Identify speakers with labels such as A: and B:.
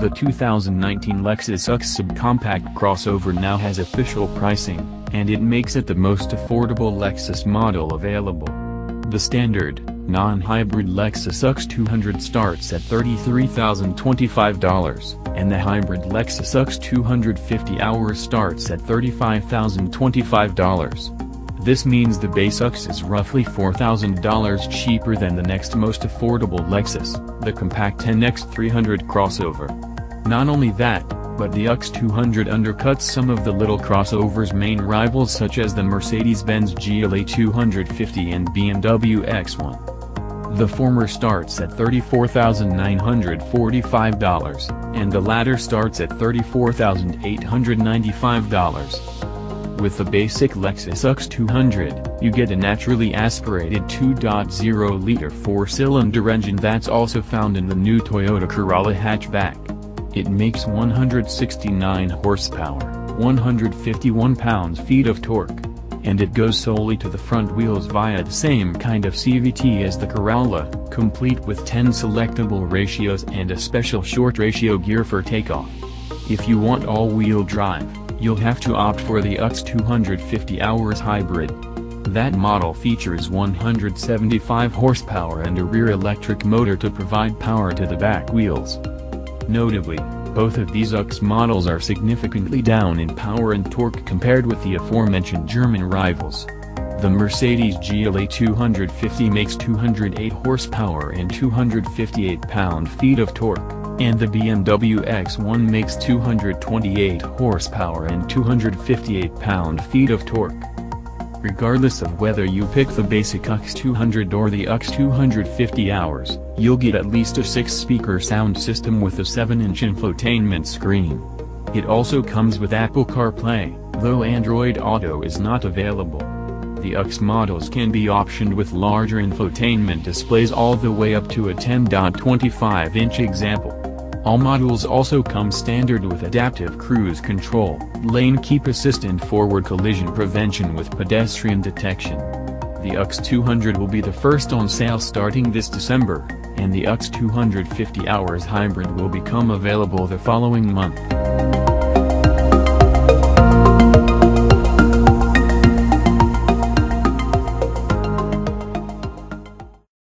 A: The 2019 Lexus UX subcompact crossover now has official pricing, and it makes it the most affordable Lexus model available. The standard, non-hybrid Lexus UX 200 starts at $33,025, and the hybrid Lexus UX 250 hours starts at $35,025. This means the base UX is roughly $4,000 cheaper than the next most affordable Lexus, the compact NX 300 crossover. Not only that, but the UX 200 undercuts some of the little crossover's main rivals such as the Mercedes-Benz GLA 250 and BMW X1. The former starts at $34,945, and the latter starts at $34,895. With the basic Lexus UX 200, you get a naturally aspirated 2.0-liter four-cylinder engine that's also found in the new Toyota Corolla hatchback. It makes 169 horsepower, 151 pounds-feet of torque, and it goes solely to the front wheels via the same kind of CVT as the Corolla, complete with 10 selectable ratios and a special short ratio gear for takeoff. If you want all-wheel drive, you'll have to opt for the UX 250 hours hybrid. That model features 175 horsepower and a rear electric motor to provide power to the back wheels. Notably, both of these UX models are significantly down in power and torque compared with the aforementioned German rivals. The Mercedes GLA 250 makes 208 horsepower and 258 pound-feet of torque, and the BMW X1 makes 228 horsepower and 258 pound-feet of torque. Regardless of whether you pick the basic UX 200 or the UX 250 hours, you'll get at least a 6-speaker sound system with a 7-inch infotainment screen. It also comes with Apple CarPlay, though Android Auto is not available. The UX models can be optioned with larger infotainment displays all the way up to a 10.25-inch example. All models also come standard with adaptive cruise control, lane keep assist and forward collision prevention with pedestrian detection. The UX 200 will be the first on sale starting this December, and the UX 250 hours hybrid will become available the following month.